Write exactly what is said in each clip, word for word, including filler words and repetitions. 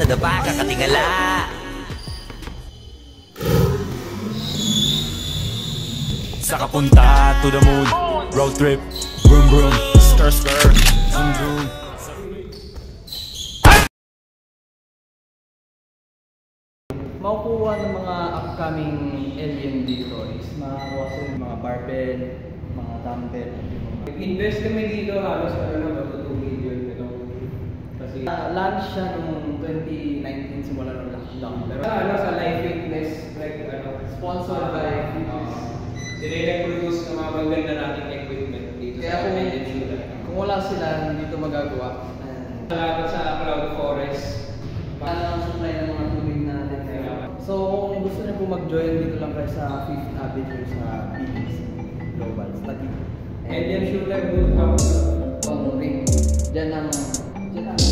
dapa kakatingala. Sa kapunta to the moon, road trip, vroom vroom, skr skr, zoom zoom. Makukuha ng mga upcoming alien dito is makakuha sila ng mga barbell, mga dumbbell. Invest kami dito halos ano na ba two million ito. Kasi Uh, launch siya noong twenty nineteen simula ng lockdown. pero ano sa live fitness like ano Sponsored by fitness. sila yung nag-produce ng mga maganda nating equipment dito. Kaya sa kung, Pilipinas. kung wala sila, hindi ito magagawa. Salamat sa Cloud Forest. Paano ang supply ng mga tubig natin ngayon? So kung gusto niyo po mag-join, dito lang kayo sa fifth Avenue sa B B C Global Study. Alien Shooter Bootcamp. Pang ring. Diyan ang diyan ang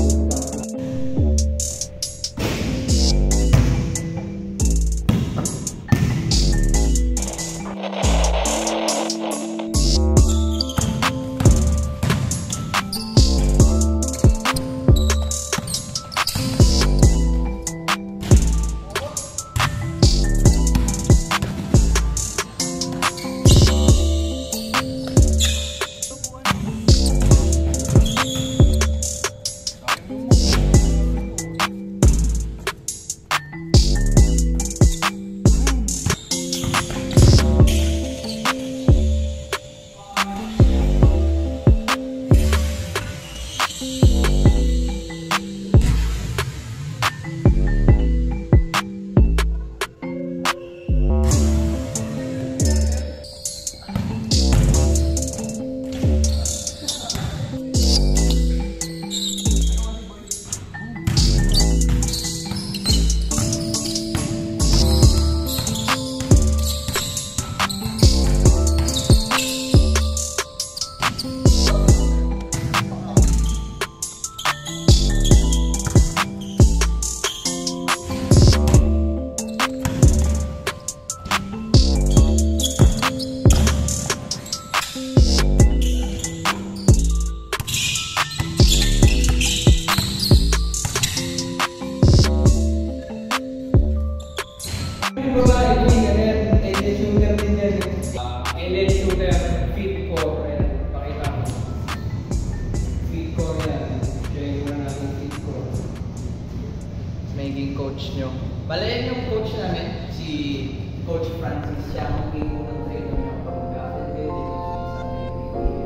Alien Shooter Fit Core. Pakita mo. Fit Core yan. Join mo na natin Fit Core. magiging coach nyo. Bale, yan yung coach namin, si Coach Francis. Siya ang magiging unang trainer nyo pag mag-a-attend kayo dito sa isang meeting.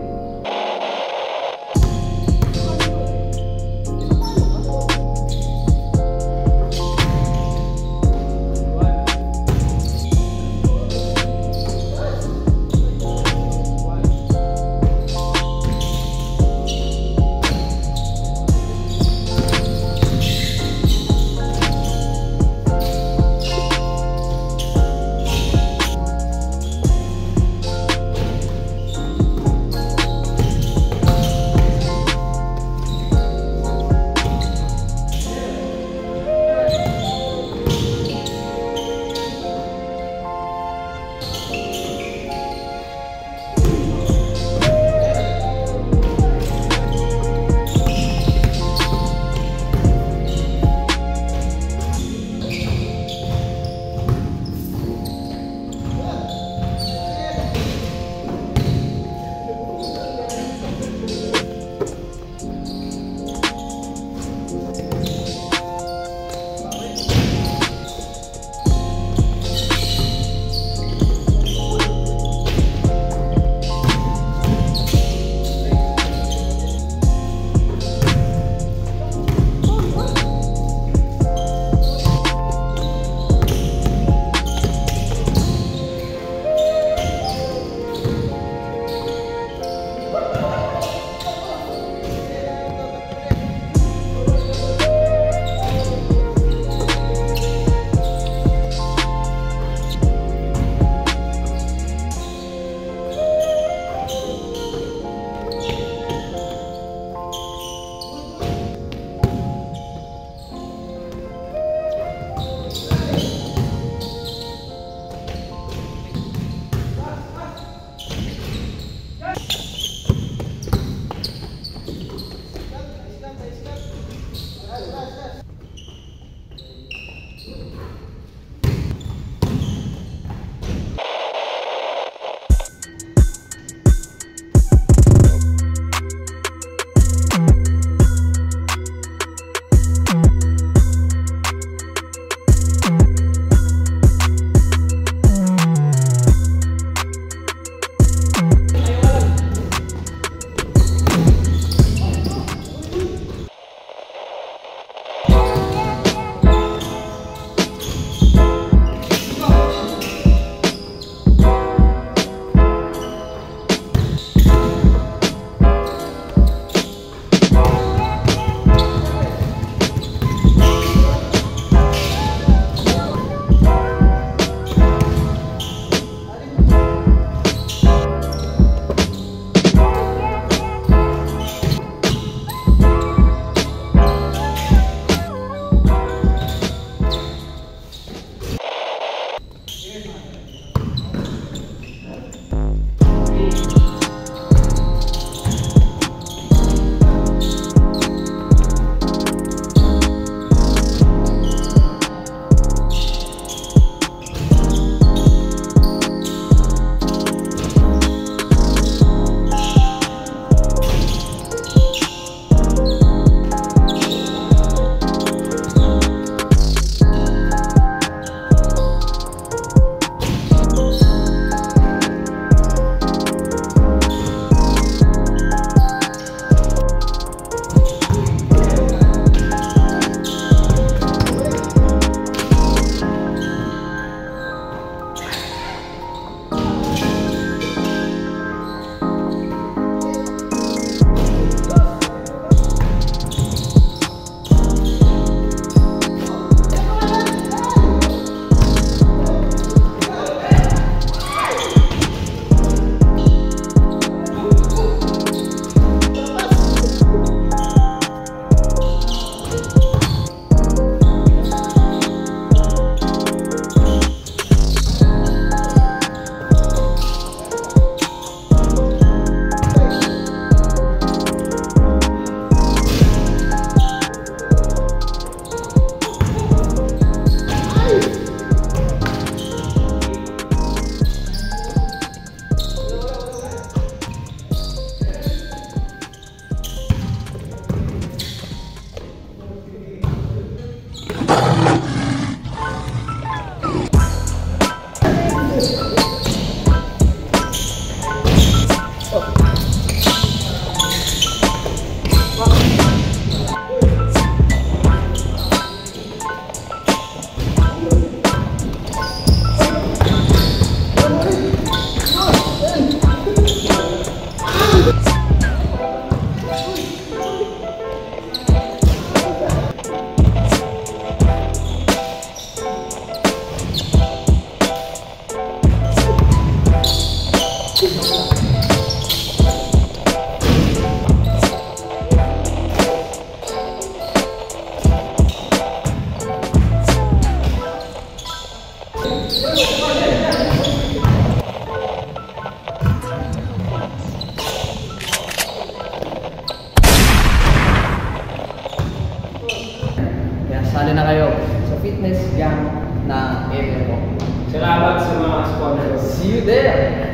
See you there!